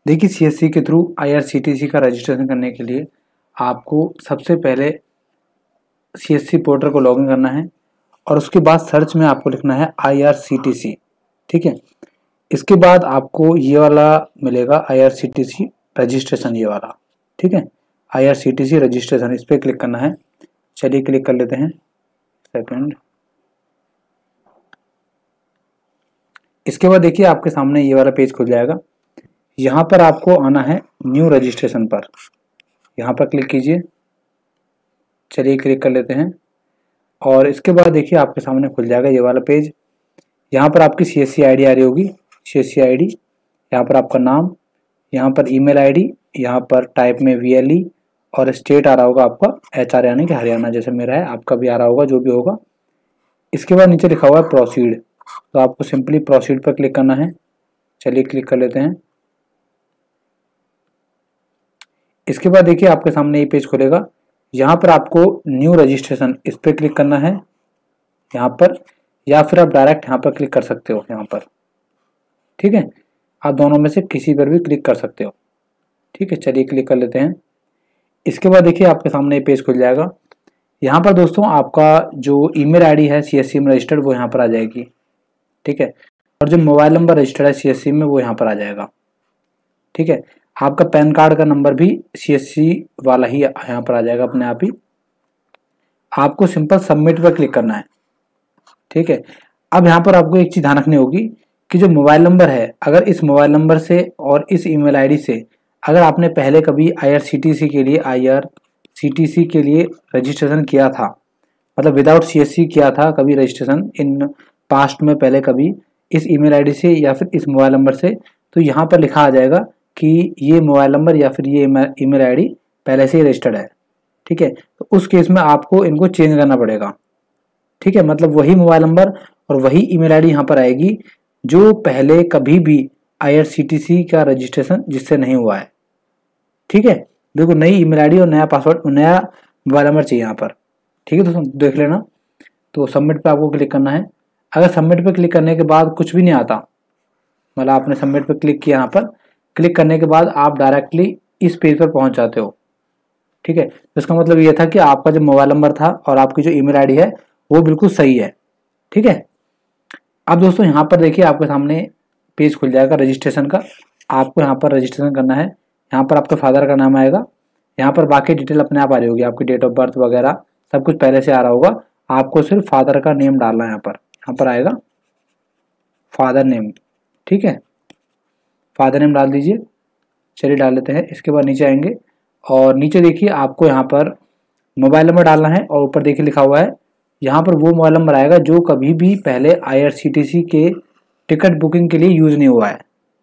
देखिए सीएससी के through IRCTC का रजिस्ट्रेशन करने के लिए आपको सबसे पहले सीएससी पोर्टल को लॉगिन करना है और उसके बाद सर्च में आपको लिखना है आईआरसीटीसी। ठीक है, इसके बाद आपको ये वाला मिलेगा आईआरसीटीसी रजिस्ट्रेशन, ये वाला। ठीक है, आईआरसीटीसी रजिस्ट्रेशन, इस पर क्लिक करना है। चलिए क्लिक कर लेते हैं, सेकंड। इसके बाद देखिए आपके सामने ये वाला पेज खुल जाएगा। यहाँ पर आपको आना है न्यू रजिस्ट्रेशन पर, यहाँ पर क्लिक कीजिए। चलिए क्लिक कर लेते हैं और इसके बाद देखिए आपके सामने खुल जाएगा ये वाला पेज। यहाँ पर आपकी सीएससी आईडी आ रही होगी, सीएससी आईडी, यहाँ पर आपका नाम, यहाँ पर ईमेल आईडी, यहाँ पर टाइप में वीएलई और स्टेट आ रहा होगा आपका एचआर यानी कि हरियाणा, जैसे मेरा है, आपका भी आ रहा होगा, जो भी होगा। इसके बाद नीचे लिखा हुआ है प्रोसीड, तो आपको सिंपली प्रोसीड पर क्लिक करना है। चलिए क्लिक कर लेते हैं। इसके बाद देखिए आपके सामने ये पेज खुलेगा। यहाँ पर आपको न्यू रजिस्ट्रेशन, इस पर क्लिक करना है यहाँ पर, या फिर आप डायरेक्ट यहाँ पर क्लिक कर सकते हो, यहाँ पर। ठीक है, आप दोनों में से किसी पर भी क्लिक कर सकते हो। ठीक है, चलिए क्लिक कर लेते हैं। इसके बाद देखिए आपके सामने ये पेज खुल जाएगा। यहाँ पर दोस्तों आपका जो ईमेल आईडी है सीएससी में रजिस्टर्ड, वो यहाँ पर आ जाएगी। ठीक है, और जो मोबाइल नंबर रजिस्टर्ड है सीएससी में, वो यहाँ पर आ जाएगा। ठीक है, आपका पैन कार्ड का नंबर भी सीएससी वाला ही यहाँ पर आ जाएगा अपने आप ही। आपको सिंपल सबमिट पर क्लिक करना है। ठीक है, अब यहाँ पर आपको एक चीज ध्यान रखनी होगी कि जो मोबाइल नंबर है, अगर इस मोबाइल नंबर से और इस ईमेल आईडी से अगर आपने पहले कभी आईआरसीटीसी के लिए रजिस्ट्रेशन किया था, मतलब विदाउट सीएससी किया था कभी रजिस्ट्रेशन इन पास्ट में, पहले कभी इस ईमेल आईडी से या फिर इस मोबाइल नंबर से, तो यहाँ पर लिखा आ जाएगा कि ये मोबाइल नंबर या फिर ये ईमेल आईडी पहले से ही रजिस्टर्ड है। ठीक है, तो उस केस में आपको इनको चेंज करना पड़ेगा। ठीक है, मतलब वही मोबाइल नंबर और वही ईमेल आईडी यहाँ पर आएगी जो पहले कभी भी आईआरसीटीसी का रजिस्ट्रेशन जिससे नहीं हुआ है। ठीक है, देखो नई ईमेल आईडी और नया पासवर्ड, नया मोबाइल नंबर चाहिए यहाँ पर। ठीक है दोस्तों, देख लेना। तो सबमिट पे आपको क्लिक करना है। अगर सबमिट पे क्लिक करने के बाद कुछ भी नहीं आता, मतलब आपने सबमिट पे क्लिक किया, यहाँ पर क्लिक करने के बाद आप डायरेक्टली इस पेज पर पहुंच जाते हो। ठीक है, तो इसका मतलब ये था कि आपका जो मोबाइल नंबर था और आपकी जो ईमेल आईडी है वो बिल्कुल सही है। ठीक है, अब दोस्तों यहाँ पर देखिए आपके सामने पेज खुल जाएगा रजिस्ट्रेशन का। आपको यहाँ पर रजिस्ट्रेशन करना है। यहाँ पर आपके फादर का नाम आएगा, यहाँ पर बाकी डिटेल अपने आप आ रही होगी, आपकी डेट ऑफ बर्थ वगैरह सब कुछ पहले से आ रहा होगा। आपको सिर्फ फादर का नेम डालना है। यहाँ पर आएगा फादर नेम। ठीक है, फादर नेम डाल दीजिए। चलिए डाल लेते हैं। इसके बाद नीचे आएंगे और नीचे देखिए आपको यहाँ पर मोबाइल नंबर डालना है और ऊपर देखिए लिखा हुआ है, यहाँ पर वो मोबाइल नंबर आएगा जो कभी भी पहले आईआरसीटीसी के टिकट बुकिंग के लिए यूज नहीं हुआ है।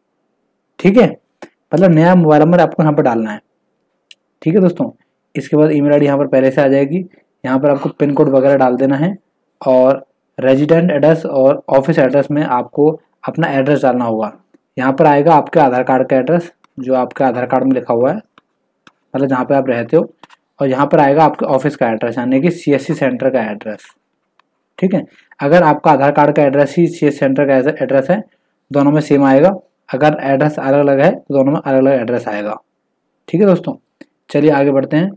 ठीक है, मतलब नया मोबाइल नंबर आपको यहाँ पर डालना है। ठीक है दोस्तों, इसके बाद ईमेल आईडी यहाँ पर पहले से आ जाएगी। यहाँ पर आपको पिन कोड वगैरह डाल देना है और रेजिडेंट एड्रेस और ऑफिस एड्रेस में आपको अपना एड्रेस डालना होगा। यहाँ पर आएगा आपके आधार कार्ड का एड्रेस, जो आपके आधार कार्ड में लिखा हुआ है, मतलब जहाँ पे आप रहते हो, और यहाँ पर आएगा आपके ऑफिस का एड्रेस यानी कि सीएससी सेंटर का एड्रेस। ठीक है, अगर आपका आधार कार्ड का एड्रेस ही सीएससी सेंटर का एड्रेस है, दोनों में सेम आएगा। अगर एड्रेस अलग अलग है तो दोनों में अलग अलग एड्रेस आएगा। ठीक है दोस्तों, चलिए आगे बढ़ते हैं।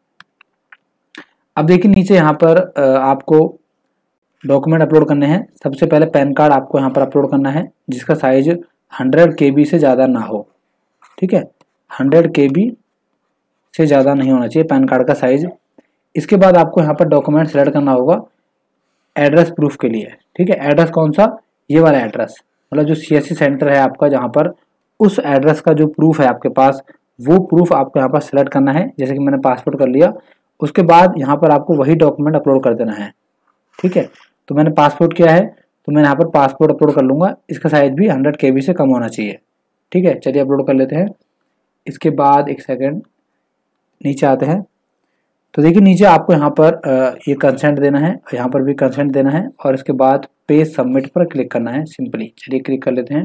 अब देखिए नीचे यहाँ पर आपको डॉक्यूमेंट अपलोड करने हैं। सबसे पहले पैन कार्ड आपको यहाँ पर अपलोड करना है, जिसका साइज 100 KB से ज़्यादा ना हो। ठीक है, 100 KB से ज़्यादा नहीं होना चाहिए पैन कार्ड का साइज। इसके बाद आपको यहाँ पर डॉक्यूमेंट सेलेक्ट करना होगा एड्रेस प्रूफ के लिए। ठीक है, एड्रेस कौन सा, ये वाला एड्रेस, मतलब जो सीएससी सेंटर है आपका जहाँ पर, उस एड्रेस का जो प्रूफ है आपके पास, वो प्रूफ आपको यहाँ पर सेलेक्ट करना है। जैसे कि मैंने पासपोर्ट कर लिया, उसके बाद यहाँ पर आपको वही डॉक्यूमेंट अपलोड कर देना है। ठीक है, तो मैंने पासपोर्ट किया है तो मैं यहाँ पर पासपोर्ट अपलोड कर लूँगा। इसका साइज भी 100 KB से कम होना चाहिए। ठीक है, चलिए अपलोड कर लेते हैं। इसके बाद एक सेकेंड नीचे आते हैं। तो देखिए नीचे आपको यहाँ पर ये कंसेंट देना है, यहाँ पर भी कंसेंट देना है और इसके बाद पेज सबमिट पर क्लिक करना है सिंपली। चलिए क्लिक कर लेते हैं।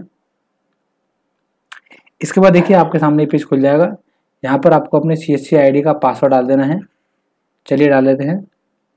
इसके बाद देखिए आपके सामने पेज खुल जाएगा। यहाँ पर आपको अपने सीएससी आईडी का पासवर्ड डाल देना है। चलिए डाल लेते हैं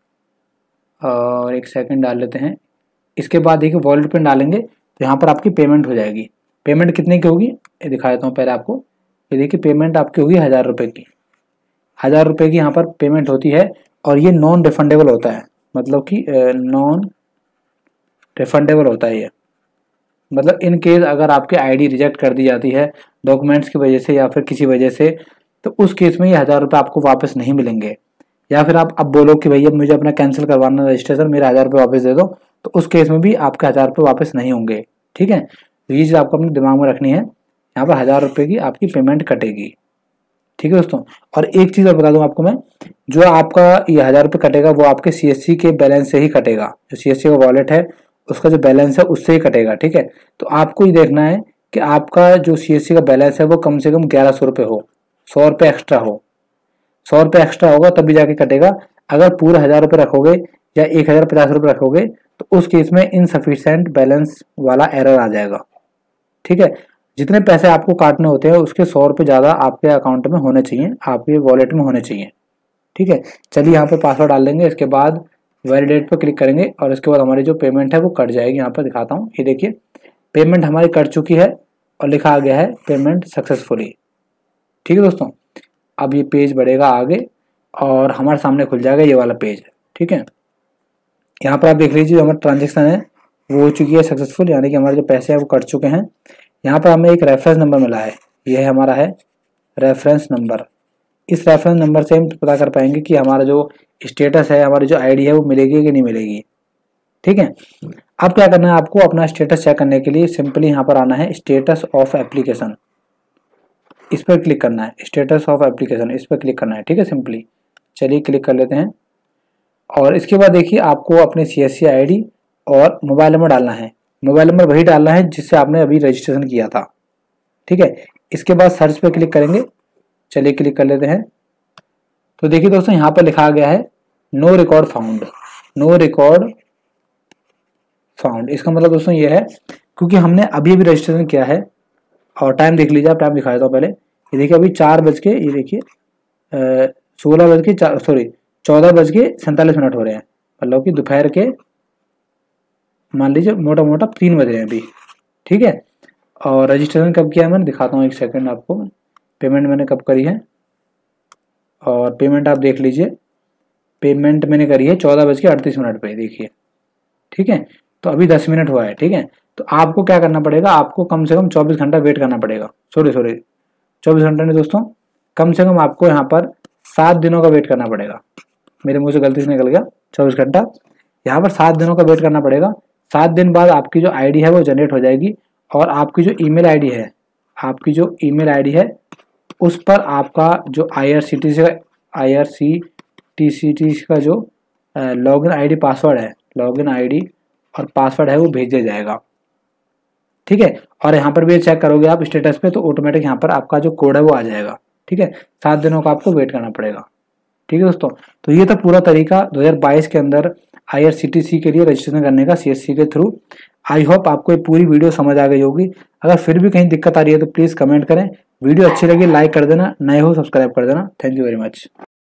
और एक सेकंड डाल लेते हैं। इसके बाद देखिए वॉलेट पिन डालेंगे तो यहाँ पर आपकी पेमेंट हो जाएगी। पेमेंट कितने की होगी ये दिखा देता हूँ पहले आपको। ये देखिए पेमेंट आपकी होगी 1000 रुपये की, 1000 रुपये की यहाँ पर पेमेंट होती है और ये नॉन रिफंडेबल होता है, मतलब कि नॉन रिफंडेबल होता है ये, मतलब इन केस अगर आपकी आईडी रिजेक्ट कर दी जाती है डॉक्यूमेंट्स की वजह से या फिर किसी वजह से, तो उस केस में ये 1000 रुपये आपको वापस नहीं मिलेंगे। या फिर आप अब बोलो कि भैया मुझे अपना कैंसिल करवाना रजिस्ट्रेशन, मेरे 1000 रुपये वापस दे दो, तो उस केस में भी आपके 1000 रुपये वापस नहीं होंगे। ठीक है, तो ये चीज़ आपको अपने दिमाग में रखनी है, यहाँ पर 1000 रुपये की आपकी पेमेंट कटेगी। ठीक है दोस्तों, और एक चीज़ और बता दूं आपको मैं, जो आपका ये 1000 रुपये कटेगा वो आपके CSC के बैलेंस से ही कटेगा, जो CSC का वॉलेट है उसका जो बैलेंस है उससे ही कटेगा। ठीक है, तो आपको ये देखना है कि आपका जो CSC का बैलेंस है वो कम से कम 1100 रुपये हो, 100 रुपये एक्स्ट्रा हो, 100 रुपये एक्स्ट्रा होगा तभी जाके कटेगा। अगर पूरा 1000 रुपये रखोगे या 1050 रुपये रखोगे तो उस केस में इनसफिशिएंट बैलेंस वाला एरर आ जाएगा। ठीक है, जितने पैसे आपको काटने होते हैं उसके 100 रुपये ज़्यादा आपके अकाउंट में होने चाहिए, आपके वॉलेट में होने चाहिए। ठीक है, चलिए यहाँ पर पासवर्ड डाल देंगे, इसके बाद वैलिडेट पर क्लिक करेंगे और इसके बाद हमारी जो पेमेंट है वो कट जाएगी। यहाँ पर दिखाता हूँ, ये देखिए पेमेंट हमारी कट चुकी है और लिखा आ गया है पेमेंट सक्सेसफुली। ठीक है दोस्तों, अब ये पेज बढ़ेगा आगे और हमारे सामने खुल जाएगा ये वाला पेज। ठीक है, यहाँ पर आप देख लीजिए जो हमारा ट्रांजेक्शन है वो हो चुकी है सक्सेसफुल, यानी कि हमारे जो पैसे हैं वो कट चुके हैं। यहाँ पर हमें एक रेफरेंस नंबर मिला है, ये हमारा है रेफरेंस नंबर। इस रेफरेंस नंबर से हम पता कर पाएंगे कि हमारा जो स्टेटस है, हमारी जो आईडी है वो मिलेगी कि नहीं मिलेगी। ठीक है, अब क्या करना है आपको, अपना स्टेटस चेक करने के लिए सिंपली यहाँ पर आना है स्टेटस ऑफ एप्लीकेशन, इस पर क्लिक करना है, स्टेटस ऑफ एप्लीकेशन इस पर क्लिक करना है। ठीक है, सिंपली चलिए क्लिक कर लेते हैं और इसके बाद देखिए आपको अपनी CSC आईडी और मोबाइल नंबर डालना है। मोबाइल नंबर वही डालना है जिससे आपने अभी रजिस्ट्रेशन किया था। ठीक है, इसके बाद सर्च पे क्लिक करेंगे, चलिए क्लिक कर लेते हैं। तो देखिए दोस्तों यहाँ पर लिखा गया है no record found, no record found. इसका मतलब दोस्तों ये है क्योंकि हमने अभी अभी रजिस्ट्रेशन किया है। और टाइम देख लीजिए, आप टाइम दिखा देता हूँ पहले, ये देखिए अभी 4 बज के, ये देखिए 14:47 हो रहे हैं, मतलब कि दोपहर के मान लीजिए मोटा मोटा 3 बज रहे हैं अभी। ठीक है, और रजिस्ट्रेशन कब किया है मैंने दिखाता हूँ, एक सेकंड आपको। पेमेंट मैंने कब करी है और पेमेंट आप देख लीजिए, पेमेंट मैंने करी है 14:38 पे, देखिए। ठीक है, तो अभी 10 मिनट हुआ है। ठीक है, तो आपको क्या करना पड़ेगा, आपको कम से कम 24 घंटा वेट करना पड़ेगा। सॉरी 24 घंटा नहीं दोस्तों, कम से कम आपको यहाँ पर 7 दिनों का वेट करना पड़ेगा। मेरे मुंह से गलती से निकल गया 24 घंटा, यहाँ पर 7 दिनों का वेट करना पड़ेगा। 7 दिन बाद आपकी जो आईडी है वो जनरेट हो जाएगी और आपकी जो ईमेल आईडी है, आपकी जो ईमेल आईडी है उस पर आपका जो IRCTC का जो लॉगिन आईडी पासवर्ड है, लॉगिन आईडी और पासवर्ड है वो भेज दिया जाएगा। ठीक है, और यहाँ पर भी चेक करोगे आप स्टेटस पे तो ऑटोमेटिक यहाँ पर आपका जो कोड है वो आ जाएगा। ठीक है, 7 दिनों का आपको वेट करना पड़ेगा। ठीक है दोस्तों, तो ये था पूरा तरीका 2022 के अंदर IRCTC के लिए रजिस्ट्रेशन करने का CSC के थ्रू। आई होप आपको ये पूरी वीडियो समझ आ गई होगी। अगर फिर भी कहीं दिक्कत आ रही है तो प्लीज़ कमेंट करें। वीडियो अच्छी लगी लाइक कर देना, नए हो सब्सक्राइब कर देना। Thank you very much.